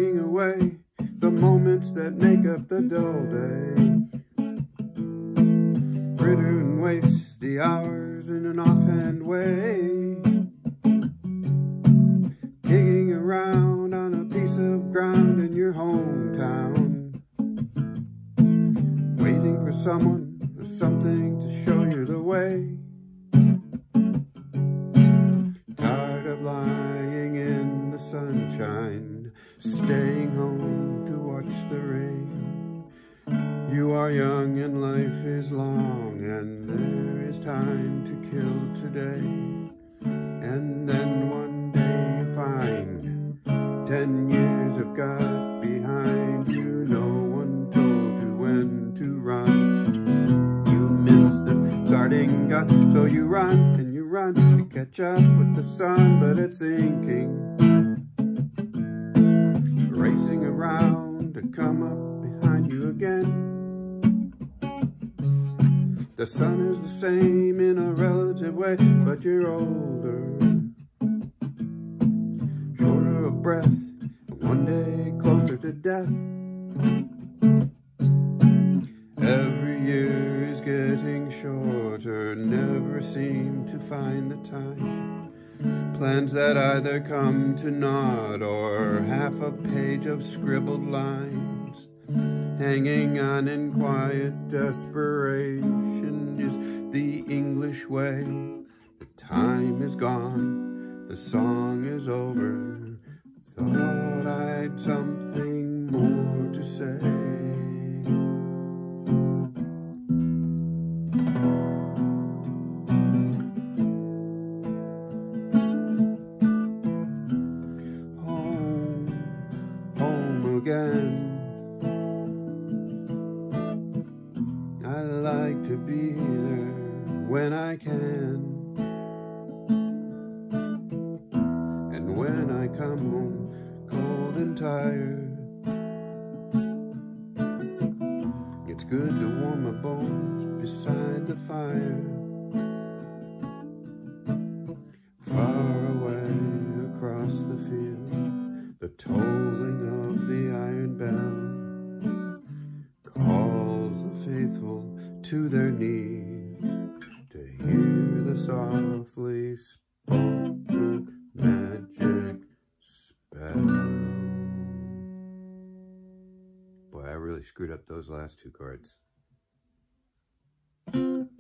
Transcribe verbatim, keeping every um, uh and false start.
singing away the moments that make up the dull day. Fritter and waste the hours in an offhand way, kicking around on a piece of ground in your hometown, waiting for someone or something to show you the way. Tired of lying in the sunshine, staying home to watch the rain. You are young and life is long, and there is time to kill today. And then one day you find ten years have got behind you. No one told you when to run. You missed the starting gun, so you run and you run to catch up with the sun, but it's sinking, racing around to come up behind you again. The sun is the same in a relative way, but you're older, shorter of breath, and one day closer to death. Every year is getting shorter, never seem to find the time. Plans that either come to naught or half a page of scribbled lines. Hanging on in quiet desperation is the English way. The time is gone, the song is over. Thought I'd something more to say. Home, home again. I like to be there when I can, and when I come home cold and tired, it's good to warm my bones beside the fire. Far away across the field, the tolling of the iron bell calls the faithful to their knees to hear the softly spoken magic spell. Boy, I really screwed up those last two chords.